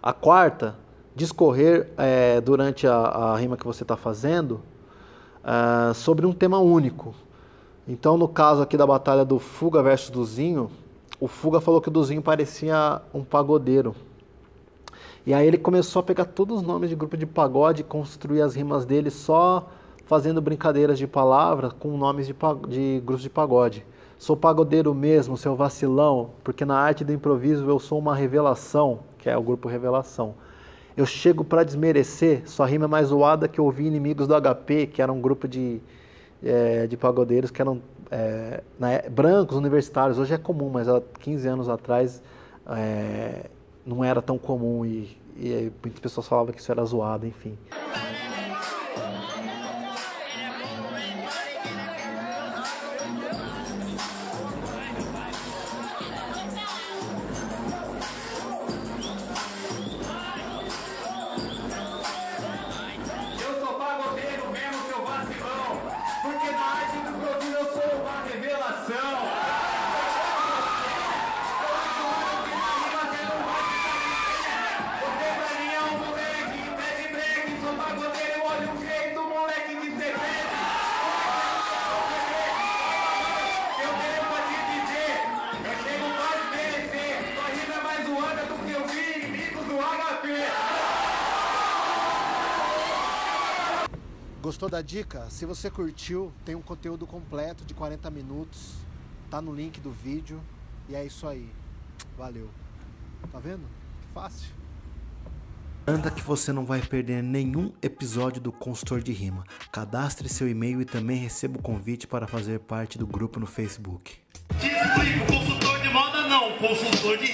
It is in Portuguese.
A quarta, discorrer durante a rima que você está fazendo sobre um tema único. Então, no caso aqui da batalha do Fuga versus Duzinho, o Fuga falou que o Duzinho parecia um pagodeiro. E aí ele começou a pegar todos os nomes de grupo de pagode e construir as rimas dele só fazendo brincadeiras de palavras com nomes de grupos de pagode. Sou pagodeiro mesmo, seu vacilão, porque na arte do improviso eu sou uma revelação, que é o grupo Revelação. Eu chego pra desmerecer, sua rima é mais zoada que eu ouvi Inimigos do HP, que era um grupo de pagodeiros que eram brancos, universitários. Hoje é comum, mas há 15 anos atrás não era tão comum e muitas pessoas falavam que isso era zoado, enfim. Gostou da dica? Se você curtiu, tem um conteúdo completo de 40 minutos, tá no link do vídeo e é isso aí. Valeu. Tá vendo? Que fácil. Anda que você não vai perder nenhum episódio do Consultor de Rima. Cadastre seu e-mail e também receba o convite para fazer parte do grupo no Facebook. Te explico, consultor de moda não, consultor de